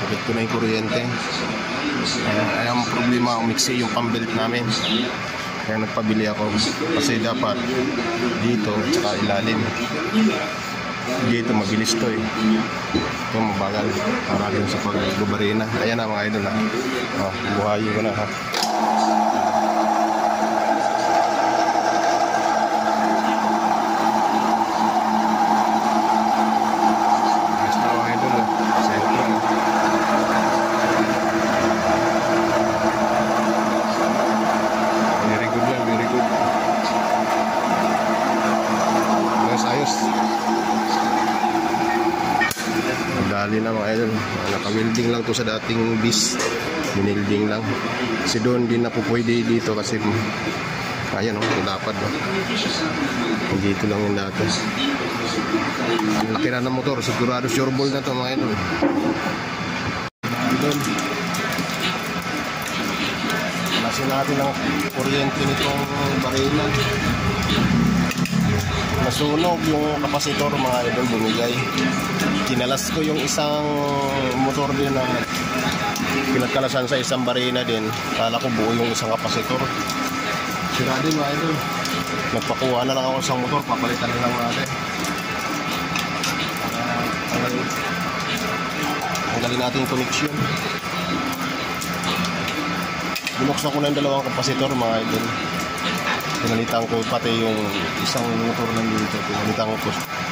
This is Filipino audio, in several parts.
Kapit ko na yung kuryente. Ay ang problema, umiksi yung pambelt namin. Kaya nagpabili ako. Kasi dapat dito at saka ilalim. Dito mabilis to eh. Ito mabagal. Para din sa pagbubarina. Ayan na mga idol ha. Buhayin ko na ha. Dali na mga idol, naka-welding lang to sa dating bis, binilding lang kasi doon din na po pwede dito kasi ayan o, dapat o dito lang yung dati. Ang laki na ng motor, sigurado sure ball na to mga idol. Doon nasin natin ang kuryente nitong barina. Nasunog yung kapasitor mga idol, bumigay. Kinalas ko yung isang motor din na pinagkalasan sa isang barina din. Kala ko buo yung isang kapasitor. Sira din mga idol. Nagpakuha na lang ako isang motor, papalitan na lang natin. Tanggalin natin yung connection. Binuksan ko na yung dalawang kapasitor mga idol. Pinalitan ko pati yung isang motor lang dito. Pinalitan ko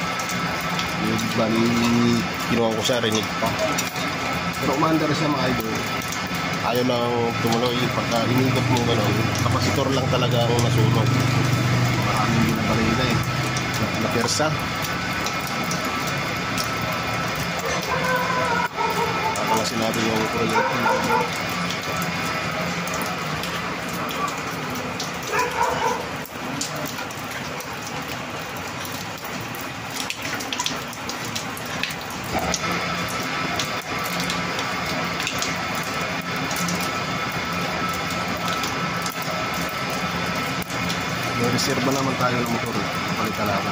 bali, kinuha ko siya, rinig pa. Pero umandar siya mga idol. Ayaw lang tumuloy. Pagka hinigap mo gano'n, kapasitor lang talaga ang nasunog. Maraming binabarina eh. Napersa. Papalasin natin yung proyekto. May reserva naman tayo ng motor. Palitan natin.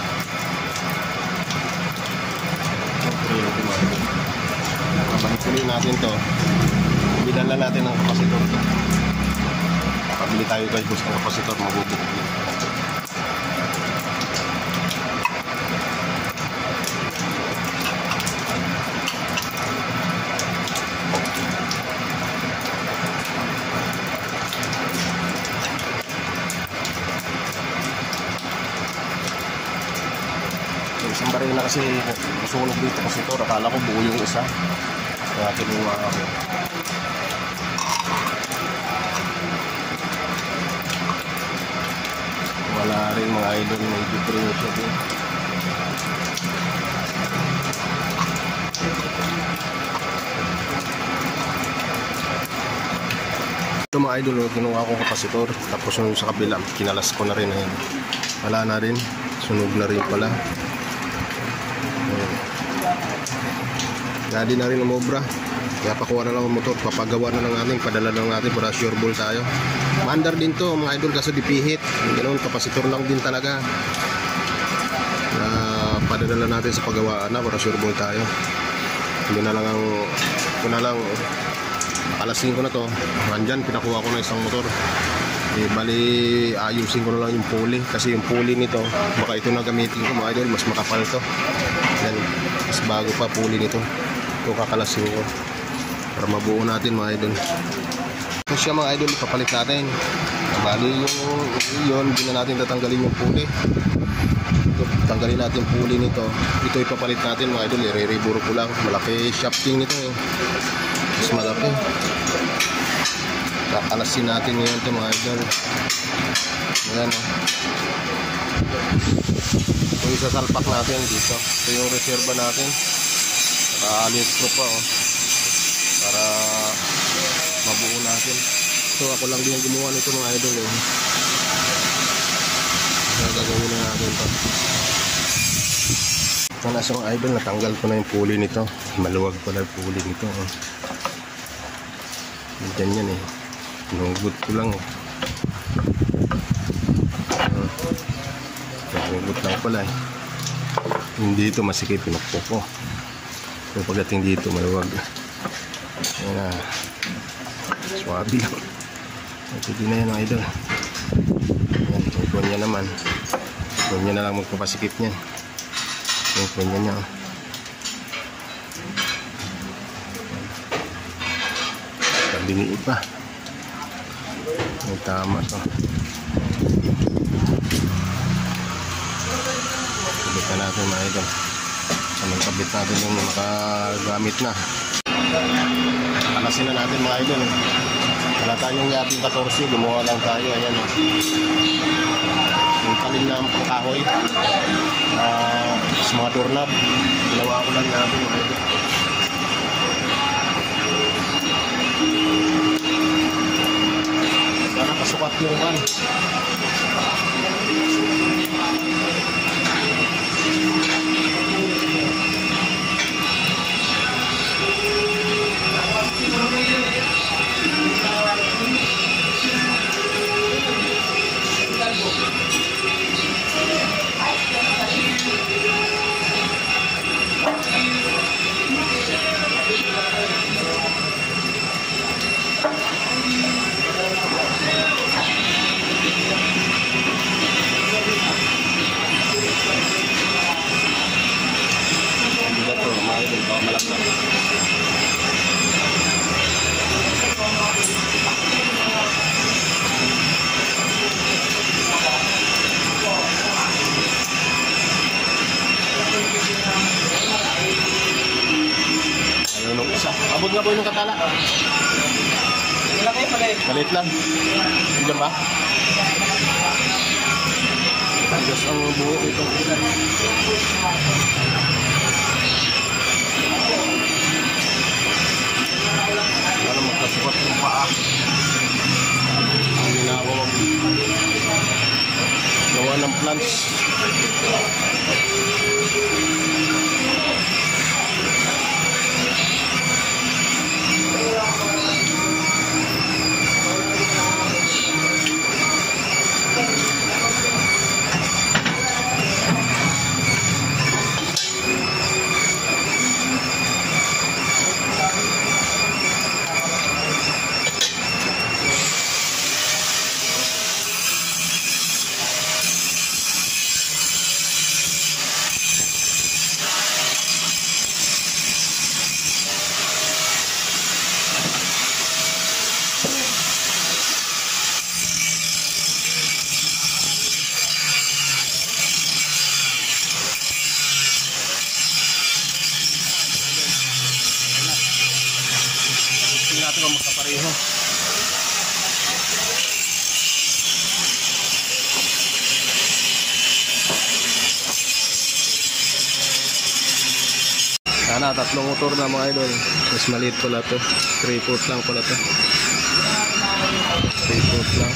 Pabalik natin to. Bilan lang natin ng kapasitor. Pabili tayo guys bus ng kapasitor. Mabubuk. Isang barina kasi nasunog dito kasi ito. Akala ko buo yung isa. Kaya kinuha ako. Wala rin mga idol, may difference din. Ito mga idol, kinuha ko kapasitor. Tapos yung sa kabila, kinalas ko na rin. Wala na rin. Sunog na rin pala. Gadi na rin umobra. Kaya pakuha na lang ang motor. Papagawa na lang natin. Padala na lang natin para sure ball tayo. Mandar din to mga idol kasi dipihit. Ganoon, kapasitor lang din talaga. Padala natin sa paggawaan na para sure ball tayo. Hindi na lang ang alasin ko na to. Nandyan, pinakuha ko na isang motor. Bali, ayusin ko na lang yung pulley. Kasi yung pulley nito, baka ito na gamitin ko mga idol. Mas makapal to. Yan, mas bago pa pulley nito. Ito kakalasin ko para mabuo natin mga idol. Ito siya mga idol, ipapalit natin. Bali yun, hindi na natin tatanggalin yung pulley. Ito, tanggalin natin yung pulley nito. Ito ipapalit natin mga idol, i-reburo ko lang. Malaki shafting nito eh. Mas malaki. Kakalasin natin ngayon ito mga idol. Ayan o. Ito yung sasalpak natin dito. Ito yung reserva natin. Alin screw pa oh. Para mabuo natin. So ako lang din gumawa nito mga idol eh. Kaya gagawin na natin ito. Ito na sa mga idol, natanggal ko na yung pulley nito. Maluwag pala yung pulley nito oh. Ganyan yan eh. Pinugot ko lang eh. Pinugot lang pala eh. Hindi ito masikip, pinukpok ko. So pagdating dito maluwag. Ayan na. Swabe lang. Ito din na yan mga idol. Ayan, yung kunya naman. Kunya na lang magpapasikip niyan. Yung kunya niya. Pabiniit pa. Yung tama to. Kabit na natin mga idol. Kabit natin yung makagamit na. Kalasin na natin mga idol. Wala tayong yating 14, gumawa lang tayo. Ayan. Yung talim na pangkahoy. Sa mga doorknob. Ginawa ko lang natin mga idol. Sana kasukat yung kan. Abot nga po yung katala. Palit lang. Diyan ba? Tigas ang buo ito. Para magkasukat yung paa. Ang ginagawa gawa ng plants. Natin ang magkapareho. Sana tatlong motor na mga idol. Mas maliit pala to. 3 foot lang pala to. 3 foot lang.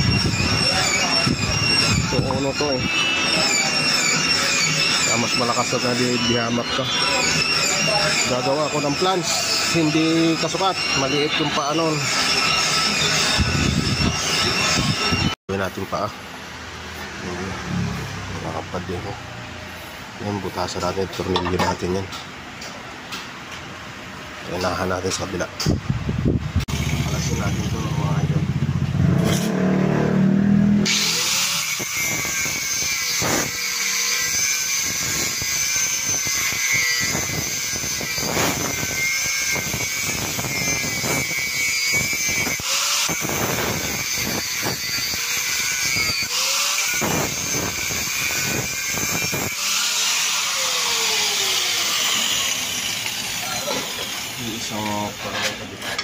So ano to eh. Mas malakas na dihamak ka. Gagawa ko ng plans. Hindi kasukat, maliit yung paa nun. Gawin natin paa. Nakapad din ko. Yan, butasan natin, tornilyo natin yan. Inahan natin sa kabila. Alasin natin ito mga idol. Isang parang kabit.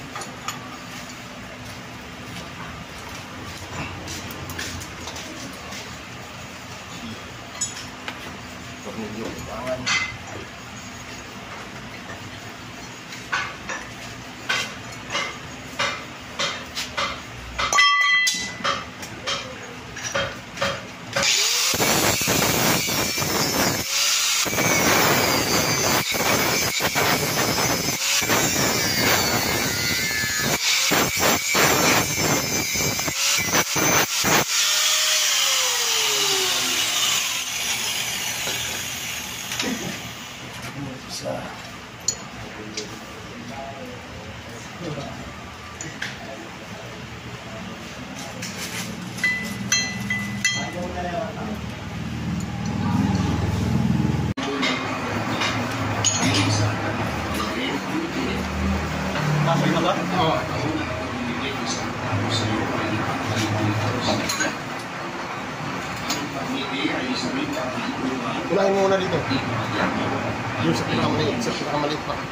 Tornilyo upangan. Pasok na ba? Oo. Unahin mo muna dito. Yung sa pinakamaliit pa.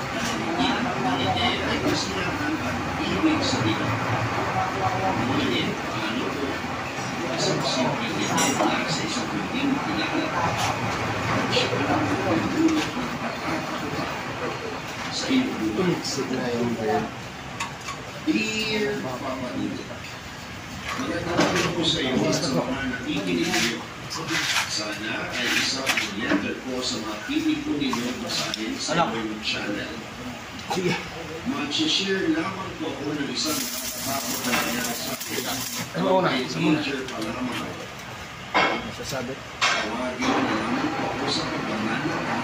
Tumixit na yung bread. Dear Papa Nito, magandang po sa iyo sa mga nakikinig. Sana ay isang letter po sa mga pinig po ninyo basahin sa inyong channel. Sige. Mag-share lamang po ako ng isang nakakapagpapagyan sa akin. Ano una? Sa major pa lamang. Sasabi. Tawagin na lamang po ako sa pagbangan.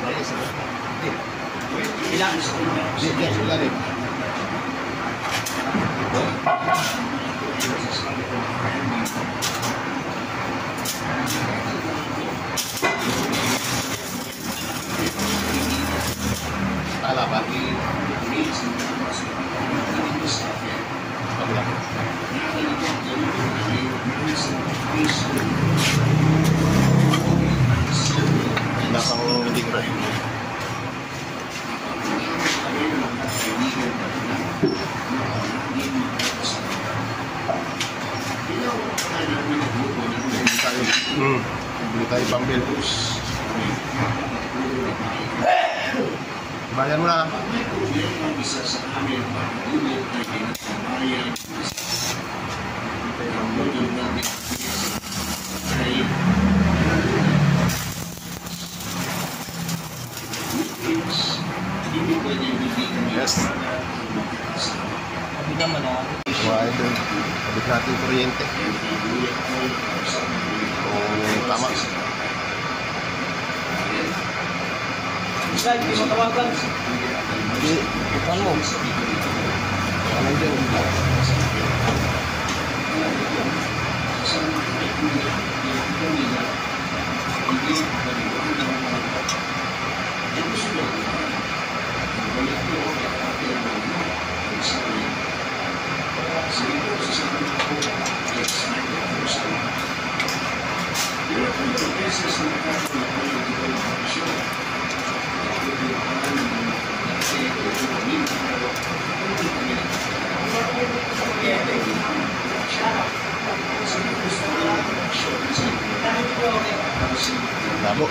Ilang? Yes, wala rin. Ala ba? Pagla. Nasang hindi ko rin. Bili tayo pambil. Bayan mo na. Yes. Sabi naman na. Mga idol, kabit natin yung kuryente. Kung tama. Isa, hindi mo tawagan. Hindi, ipan mo. Ano dyan? Labo.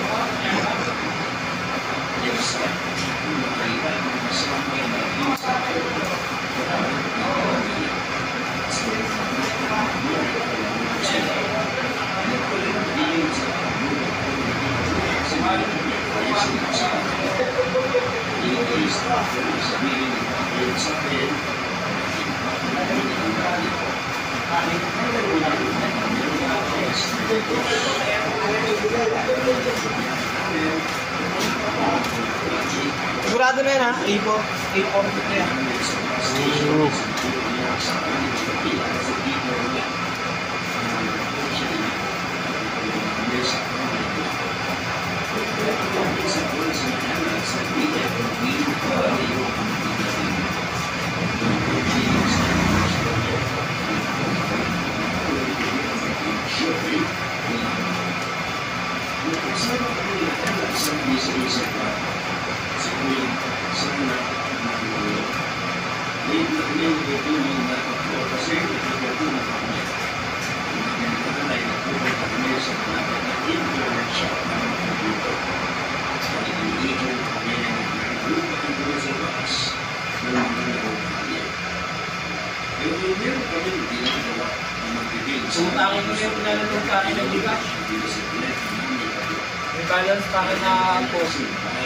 Sigurado na yan ha? A4 na yan. Sumutangin mo yung pinalalong kain ng bigas. May balance pa rin na post.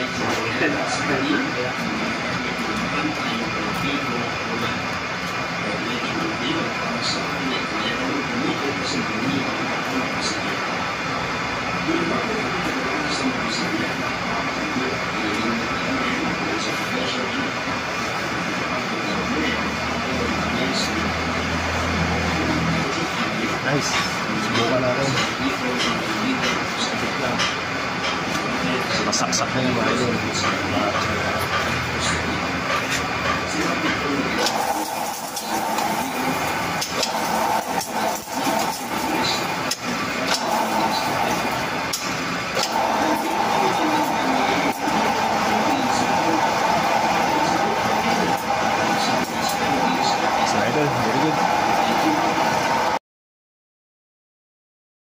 Nice. Subukan natin. Masaksak na yung mga idol.